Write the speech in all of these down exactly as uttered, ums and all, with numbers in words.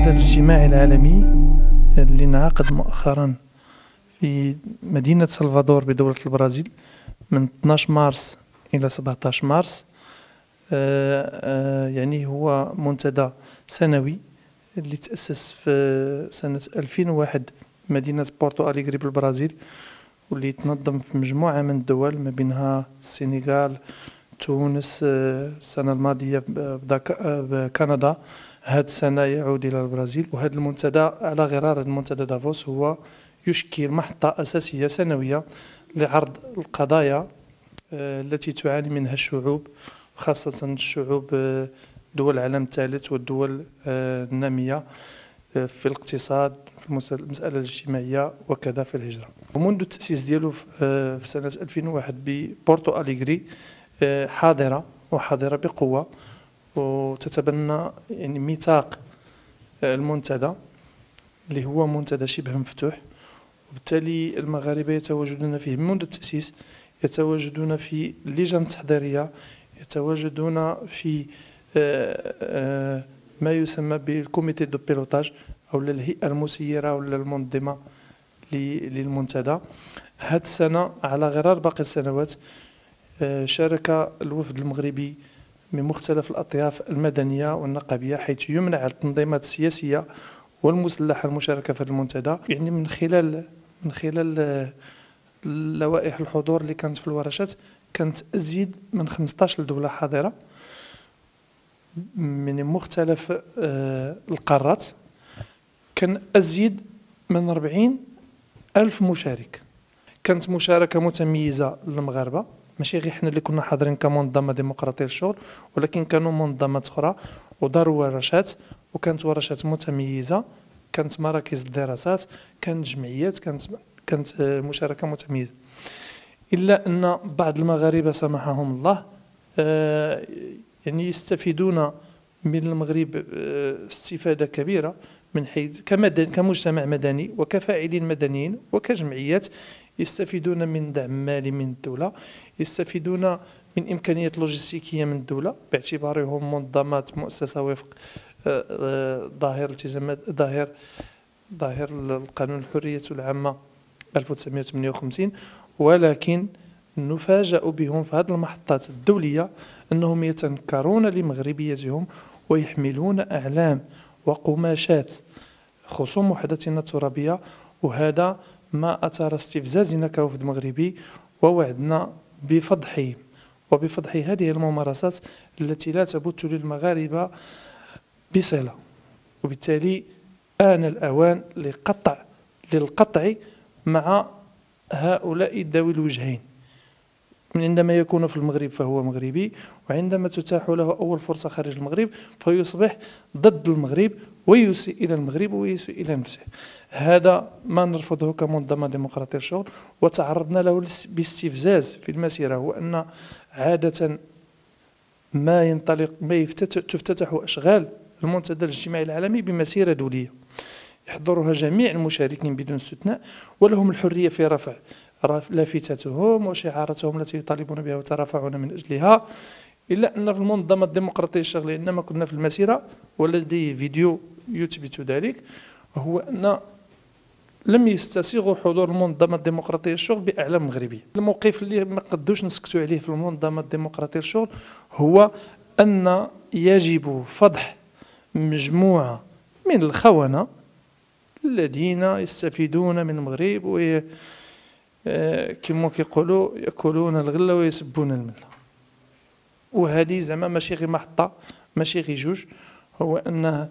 المنتدى الاجتماعي العالمي اللي انعقد مؤخرا في مدينة سلفادور بدولة البرازيل من اثناش مارس إلى سبعطاش مارس. آآ آآ يعني هو منتدى سنوي اللي تأسس في سنة ألفين وواحد مدينة بورتو أليغري بالبرازيل، واللي تنظم في مجموعة من الدول ما بينها السنغال، تونس، السنة الماضية بكندا، هذه السنة يعود إلى البرازيل. وهذا المنتدى على غرار المنتدى دافوس هو يشكل محطة أساسية سنوية لعرض القضايا التي تعاني منها الشعوب، خاصة الشعوب دول العالم الثالث والدول النامية في الاقتصاد، في المسألة الاجتماعية وكذا في الهجرة. ومنذ التأسيس ديالو في سنة ألفين وواحد ببورتو أليغري حاضرة وحاضرة بقوة، وتتبنى يعني ميثاق المنتدى اللي هو منتدى شبه مفتوح، وبالتالي المغاربة يتواجدون فيه منذ التأسيس، يتواجدون في اللجان التحضيرية، يتواجدون في ما يسمى بالكوميتي دو بيلوتاج أو الهيئة المسيرة أو المنظمة للمنتدى. هذه السنة على غرار باقي السنوات شارك الوفد المغربي من مختلف الأطياف المدنية والنقابية، حيث يمنع التنظيمات السياسية والمسلحة المشاركة في المنتدى، يعني من خلال من خلال لوائح الحضور اللي كانت في الورشات كانت أزيد من خمسطاش دولة حاضرة من مختلف القارات، كان أزيد من أربعين ألف مشارك. كانت مشاركة متميزة للمغاربة، ماشي غير حنا اللي كنا حاضرين كمنظمة ديمقراطية للشغل، ولكن كانوا منظمات أخرى وداروا ورشات، وكانت ورشات متميزة، كانت مراكز الدراسات، كانت جمعيات، كانت كانت مشاركة متميزة. إلا أن بعض المغاربة سمحهم الله يعني يستفيدون من المغرب استفادة كبيرة من حيث كمجتمع مدني وكفاعلين مدنيين وكجمعيات، يستفيدون من دعم مالي من الدولة، يستفيدون من إمكانيات لوجستيكية من الدولة باعتبارهم منظمات مؤسسة وفق ظاهر التزامات ظاهر ظاهر القانون الحرية العامة ألف وتسعمائة وثمانية وخمسين. ولكن نفاجأ بهم في هذه المحطات الدولية أنهم يتنكرون لمغربيتهم ويحملون أعلام وقماشات خصوم وحدتنا الترابية، وهذا ما أثار استفزازنا كوفد مغربي، ووعدنا بفضحهم وبفضح هذه الممارسات التي لا تبث للمغاربة بصلة. وبالتالي آن الأوان لقطع للقطع مع هؤلاء ذوي الوجهين، من عندما يكون في المغرب فهو مغربي، وعندما تتاح له أول فرصة خارج المغرب فيصبح ضد المغرب ويسيء إلى المغرب ويسيء إلى نفسه. هذا ما نرفضه كمنظمة ديمقراطية للشغل، وتعرضنا له باستفزاز في المسيرة، هو أن عادة ما ينطلق ما تفتتح أشغال المنتدى الاجتماعي العالمي بمسيرة دولية يحضرها جميع المشاركين بدون استثناء، ولهم الحرية في رفع لافتاتهم وشعاراتهم التي يطالبون بها ويترافعون من أجلها. إلا أن في المنظمة الديمقراطية الشغل عندما كنا في المسيرة ولدي فيديو يثبت ذلك، هو أن لم يستسيغوا حضور المنظمة الديمقراطية للشغل بأعلام مغربية. الموقف اللي ما قدوش نسكتوا عليه في المنظمة الديمقراطية للشغل هو أن يجب فضح مجموعة من الخونة الذين يستفيدون من المغرب و كما كيقولوا يأكلون الغلة ويسبون الملة. وهذه زعما ماشي غير محطة، ماشي غير جوج، هو أنه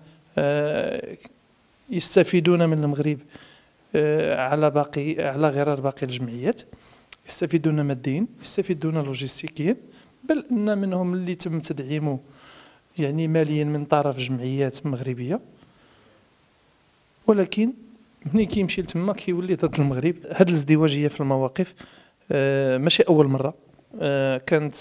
يستفيدون من المغرب على باقي على غرار باقي الجمعيات، يستفيدون ماديا، يستفيدون لوجستيكيا، بل أن منهم اللي تم تدعيمه يعني ماليا من طرف جمعيات مغربية، ولكن ملي كيمشي لتما كيولي ضد المغرب. هذه الازدواجية في المواقف ماشي أول مرة، كانت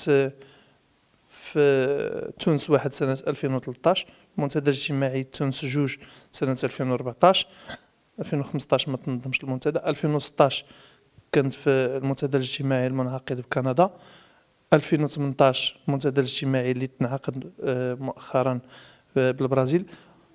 في تونس واحد سنة ألفين وثلاثطاش، المنتدى الاجتماعي تونس جوج سنة ألفين وأربعطاش، ألفين وخمسطاش ما تنظمش المنتدى، ألفين وستطاش كانت في المنتدى الاجتماعي المنعقد بكندا، ألفين وثمنطاش المنتدى الاجتماعي اللي تنعقد مؤخرا بالبرازيل.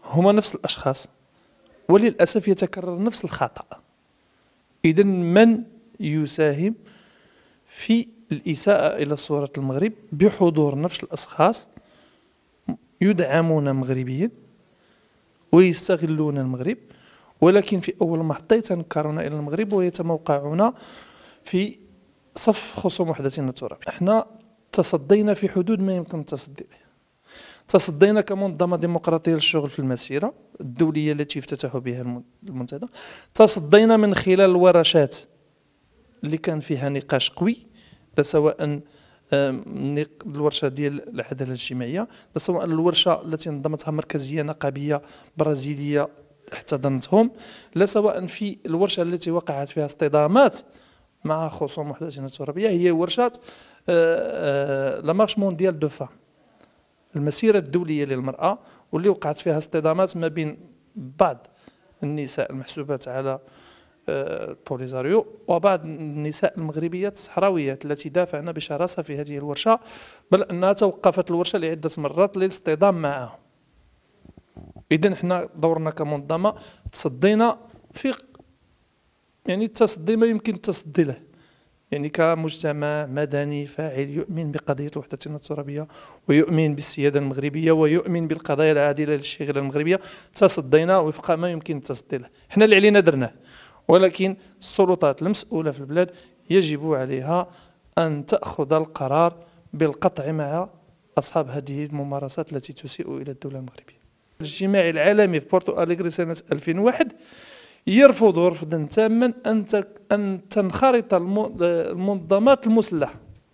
هما نفس الأشخاص، وللأسف يتكرر نفس الخطأ. إذا من يساهم في الإساءة إلى صورة المغرب بحضور نفس الأشخاص يدعمون مغربيا ويستغلون المغرب، ولكن في أول محطة يتنكرون إلى المغرب ويتموقعون في صف خصوم وحدتنا الترابية. احنا تصدينا في حدود ما يمكن التصدي له. تصدينا كمنظمة ديمقراطية للشغل في المسيرة الدولية التي افتتحوا بها المنتدى. تصدينا من خلال الورشات اللي كان فيها نقاش قوي، لا سواء الورشة ديال العدالة الاجتماعية، لا سواء الورشة التي نظمتها مركزية نقابية برازيلية احتضنتهم، لا سواء في الورشة التي وقعت فيها اصطدامات مع خصوم وحدتنا الترابية، هي ورشة لا مارش مونديال دو فام، المسيرة الدولية للمرأة، واللي وقعت فيها اصطدامات ما بين بعض النساء المحسوبات على البوليزاريو وبعض النساء المغربيات الصحراويات التي دافعن بشراسة في هذه الورشة، بل أنها توقفت الورشة لعدة مرات للاصطدام معهم. إذن احنا دورنا كمنظمة تصدينا في يعني التصدي ما يمكن التصدي له، يعني كمجتمع مدني فاعل يؤمن بقضية وحدتنا الترابية ويؤمن بالسيادة المغربية ويؤمن بالقضايا العادلة للشغل المغربية. تصدينا وفق ما يمكن التصدي له. احنا اللي علينا درناه، ولكن السلطات المسؤولة في البلاد يجب عليها أن تأخذ القرار بالقطع مع أصحاب هذه الممارسات التي تسيء إلى الدولة المغربية. الاجتماع العالمي في بورتو أليغري سنة ألفين وواحد يرفض رفضا تاما أن أن تنخرط المنظمات المسلحة،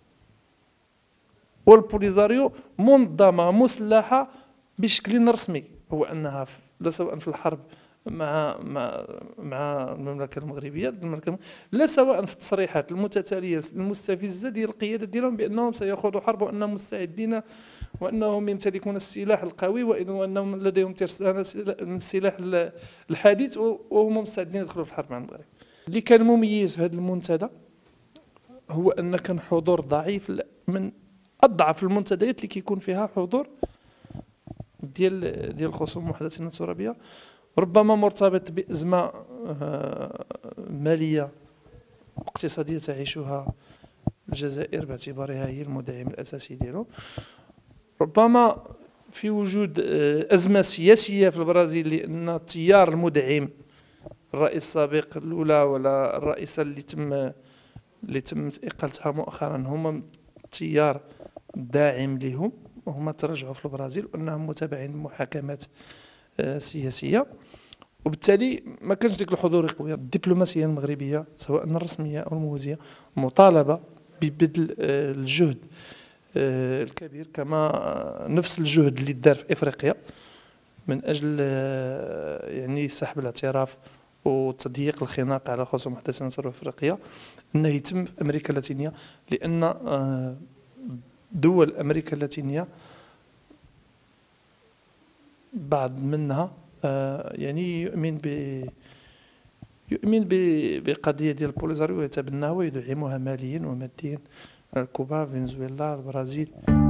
والبوليزاريو منظمة مسلحة بشكل رسمي، هو أنها لا سواء في الحرب مع مع مع المملكة المغربية المملكة لا سواء في التصريحات المتتالية المستفزة ديال القيادة ديالهم بأنهم سيخوضوا حرب وأنهم مستعدين وأنهم يمتلكون السلاح القوي وأنهم لديهم ترسانة من السلاح الحديث وهم مستعدين يدخلوا في الحرب مع المغرب. اللي كان مميز في هذا المنتدى هو أن كان حضور ضعيف، من أضعف المنتديات اللي كيكون فيها حضور ديال ديال الخصوم وحدتنا الترابية، ربما مرتبط بأزمة مالية واقتصادية تعيشها الجزائر باعتبارها هي المدعم الأساسي ديالو، ربما في وجود أزمة سياسية في البرازيل لأن التيار المدعم الرئيس السابق لولا ولا الرئيسة اللي تم اللي تم إقالتها مؤخرا هما تيار داعم لهم وهما تراجعوا في البرازيل وأنهم متابعين لمحاكمات سياسية، وبالتالي ما كانش ديك الحضور قوي. الدبلوماسية المغربية سواء الرسمية أو الموازية مطالبة ببذل الجهد الكبير كما نفس الجهد اللي دار في إفريقيا من أجل يعني سحب الاعتراف وتضييق الخناق على خصوم وحدتنا الترابية الأفريقية، أنه يتم في أمريكا اللاتينية، لأن دول أمريكا اللاتينية بعض منها يعني يؤمن ب يؤمن بقضية ديال البوليزاريو ويتبناها ويدعمها ماليا وماديا، كوبا، فنزويلا، البرازيل.